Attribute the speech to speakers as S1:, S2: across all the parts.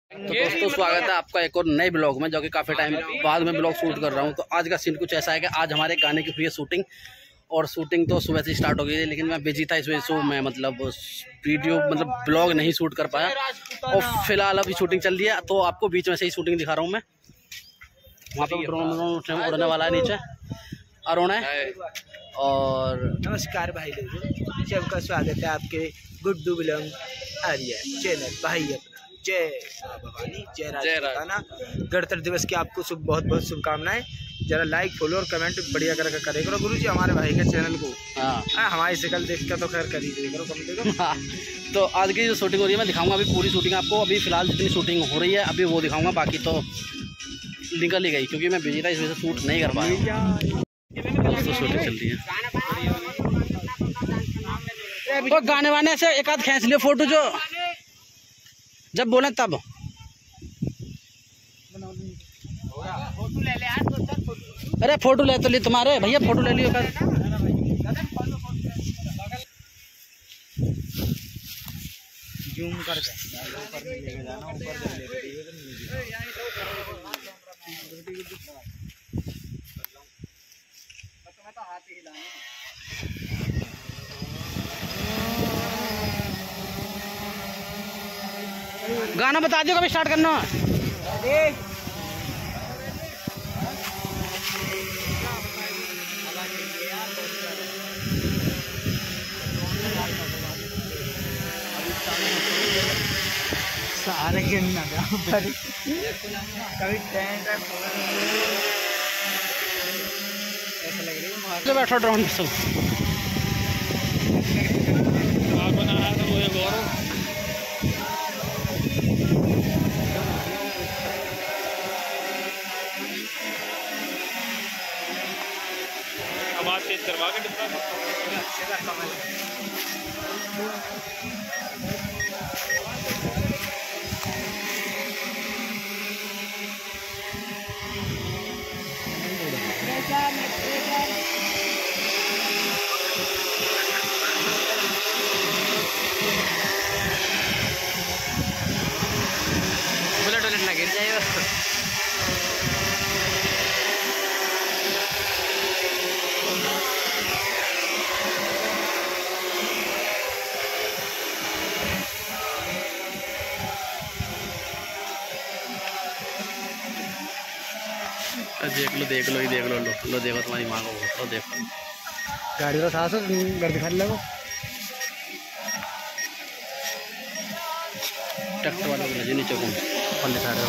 S1: तो दोस्तों स्वागत है आपका एक और नए ब्लॉग में, जो कि काफ़ी टाइम बाद में ब्लॉग शूट कर रहा हूं। तो आज का सीन कुछ ऐसा है कि आज हमारे गाने की हुई है शूटिंग, और शूटिंग तो सुबह से स्टार्ट हो गई है, लेकिन मैं बिजी था इस वजह से मैं ब्लॉग नहीं शूट कर पाया। और फिलहाल अभी शूटिंग चल रही है, तो आपको बीच में से ही शूटिंग दिखा रहा हूँ मैं। वहाँ पर ड्रोन उड़ने वाला है, नीचे अरुण है। और
S2: नमस्कार भाई लोगों, सबका स्वागत है आपके गुड्डू बिलोंग आर्या चैनल। भाई अपना जय भवानी, जय राजपूताना। गणतंत्र दिवस की आपको बहुत बहुत शुभकामनाएं। जरा लाइक फॉलो और कमेंट बढ़िया करके करे करो गुरु जी हमारे भाई के चैनल को। हमारी शक्ल देख कर तो खैर कर ही करो, कम से कम।
S1: तो आज की जो शूटिंग हो रही है मैं दिखाऊंगा अभी पूरी शूटिंग आपको। अभी फिलहाल जितनी शूटिंग हो रही है अभी वो दिखाऊंगा, बाकी तो निकल ही गई क्योंकि मैं बिजी था, इस वजह से शूट नहीं कर पाया। तो शूटिंग चल रही है, तो गाने वाने से एक आध खींच लियो फोटो, जो जब बोले तब। अरे फोटो ले तो ली तुम्हारे भैया, फोटो ले लियो कर।
S2: जूम करके ऊपर लेके जाना, ऊपर
S1: गाना बता दियो कभी स्टार्ट करना।
S2: सारे गिनना कभी
S1: तो बैठो ड्रोन पे सब बना रहा था वो गौरव। आवाज तेज करवा के बुलेट वुलेट ना गिर जाएगा। देख लो देखो तुम्हारी माँ को, तो देखो
S2: गाड़ी का साथ घर दिखा लगो
S1: ट्रैक्टर वाले को नीचे को पल्ले साइड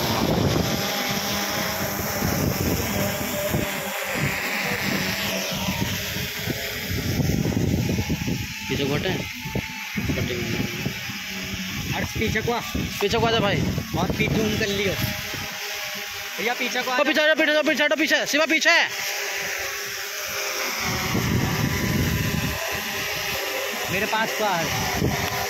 S1: पीछे घोटे पीछे को आजा भाई,
S2: और पीछे कर लियो भैया, पीछे को
S1: पीछे शिवा पीछे।
S2: मेरे पास तो है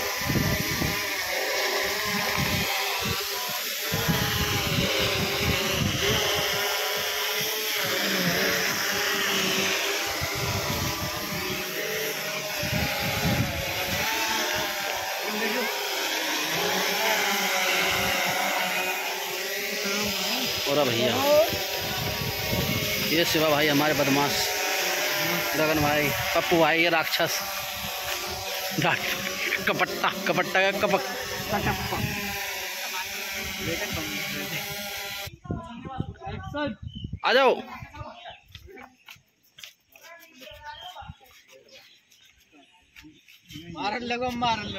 S1: और भैया ये शिवा भाई हमारे बदमाश, गगन भाई, पप्पू भाई, ये राक्षस कपट्टा कपक। आ जाओ
S2: मारन लगो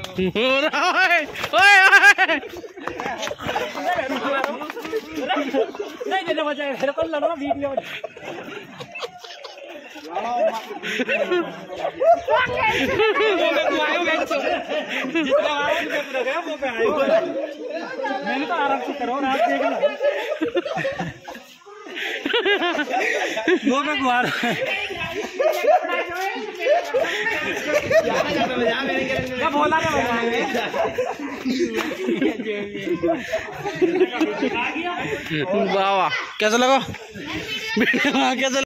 S2: नहीं दे बजाए फिर कर लो वीडियो। मैंने तो आराम से करो ना, देख लो वो मैं गुआर क्या बोला
S1: वाह कैसा लगा कैसा